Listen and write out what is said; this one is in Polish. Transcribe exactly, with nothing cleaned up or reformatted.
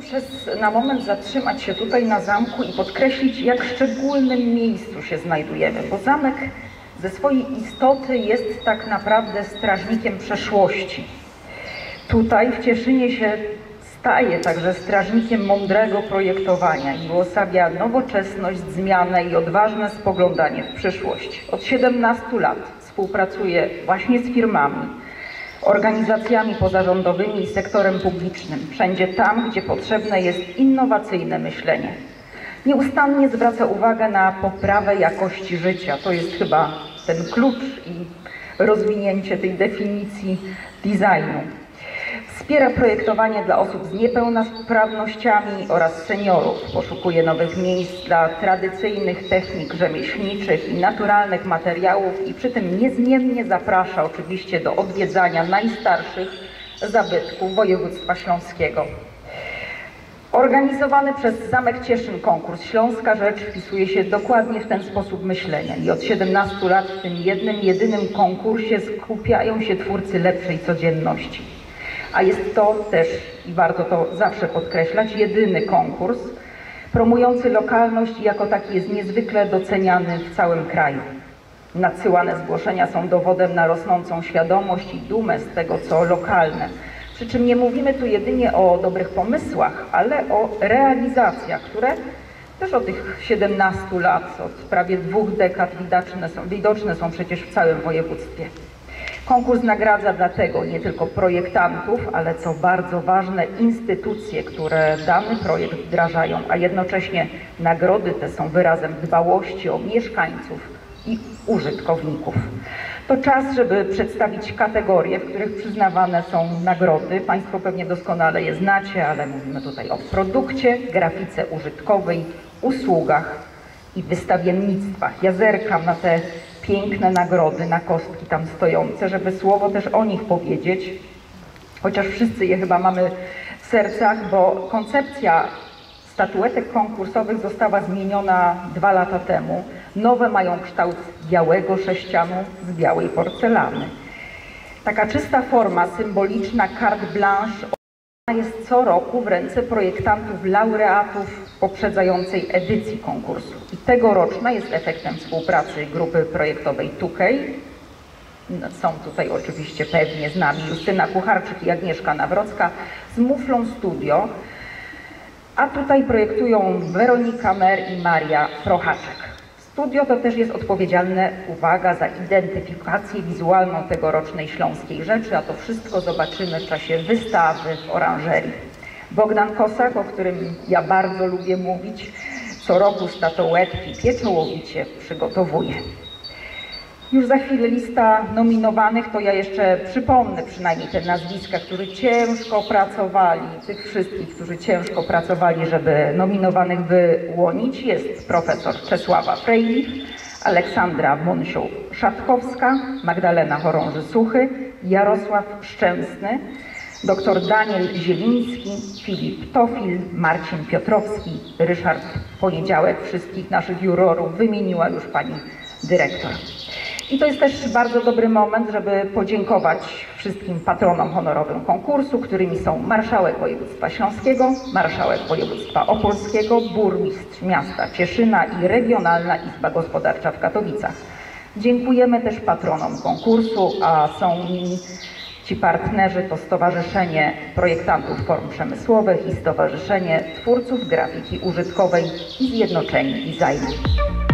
przez, na moment zatrzymać się tutaj na zamku i podkreślić, jak szczególnym miejscu się znajdujemy, bo zamek ze swojej istoty jest tak naprawdę strażnikiem przeszłości. Tutaj w Cieszynie się staje także strażnikiem mądrego projektowania i uosabia nowoczesność, zmianę i odważne spoglądanie w przyszłość. Od siedemnastu lat współpracuje właśnie z firmami, organizacjami pozarządowymi i sektorem publicznym, wszędzie tam, gdzie potrzebne jest innowacyjne myślenie. Nieustannie zwraca uwagę na poprawę jakości życia. To jest chyba ten klucz i rozwinięcie tej definicji designu. Wspiera projektowanie dla osób z niepełnosprawnościami oraz seniorów. Poszukuje nowych miejsc dla tradycyjnych technik rzemieślniczych i naturalnych materiałów i przy tym niezmiennie zaprasza oczywiście do odwiedzania najstarszych zabytków województwa śląskiego. Organizowany przez Zamek Cieszyn konkurs Śląska Rzecz wpisuje się dokładnie w ten sposób myślenia i od siedemnastu lat w tym jednym, jedynym konkursie skupiają się twórcy lepszej codzienności. A jest to też, i warto to zawsze podkreślać, jedyny konkurs promujący lokalność i jako taki jest niezwykle doceniany w całym kraju. Nadsyłane zgłoszenia są dowodem na rosnącą świadomość i dumę z tego, co lokalne. Przy czym nie mówimy tu jedynie o dobrych pomysłach, ale o realizacjach, które też od tych siedemnastu lat, od prawie dwóch dekad widoczne są, widoczne są przecież w całym województwie. Konkurs nagradza dlatego nie tylko projektantów, ale co bardzo ważne, instytucje, które dany projekt wdrażają, a jednocześnie nagrody te są wyrazem dbałości o mieszkańców i użytkowników. To czas, żeby przedstawić kategorie, w których przyznawane są nagrody. Państwo pewnie doskonale je znacie, ale mówimy tutaj o produkcie, grafice użytkowej, usługach i wystawiennictwach. Ja zerkam na te piękne nagrody, na kostki tam stojące, żeby słowo też o nich powiedzieć, chociaż wszyscy je chyba mamy w sercach, bo koncepcja statuetek konkursowych została zmieniona dwa lata temu. Nowe mają kształt białego sześcianu z białej porcelany. Taka czysta forma, symboliczna carte blanche jest co roku w ręce projektantów laureatów poprzedzającej edycji konkursu. I tegoroczna jest efektem współpracy grupy projektowej Tukej. Są tutaj oczywiście pewnie z nami Justyna Kucharczyk i Agnieszka Nawrocka z Muflon Studio, a tutaj projektują Weronika Mer i Maria Prochaczek. Studio to też jest odpowiedzialne, uwaga, za identyfikację wizualną tegorocznej Śląskiej Rzeczy, a to wszystko zobaczymy w czasie wystawy w oranżerii. Bogdan Kosak, o którym ja bardzo lubię mówić, co roku statuetki pieczołowicie przygotowuje. Już za chwilę lista nominowanych, to ja jeszcze przypomnę przynajmniej te nazwiska, którzy ciężko pracowali, tych wszystkich, którzy ciężko pracowali, żeby nominowanych wyłonić. Jest profesor Czesława Frejlich, Aleksandra Monsioł-Szatkowska, Magdalena Chorąży-Suchy, Jarosław Szczęsny, dr Daniel Zieliński, Filip Tofil, Marcin Piotrowski, Ryszard Poniedziałek. Wszystkich naszych jurorów wymieniła już pani dyrektor. I to jest też bardzo dobry moment, żeby podziękować wszystkim patronom honorowym konkursu, którymi są marszałek województwa śląskiego, marszałek województwa opolskiego, burmistrz miasta Cieszyna i Regionalna Izba Gospodarcza w Katowicach. Dziękujemy też patronom konkursu, a są nimi ci partnerzy to Stowarzyszenie Projektantów Form Przemysłowych i Stowarzyszenie Twórców Grafiki Użytkowej i Zjednoczeni Designu.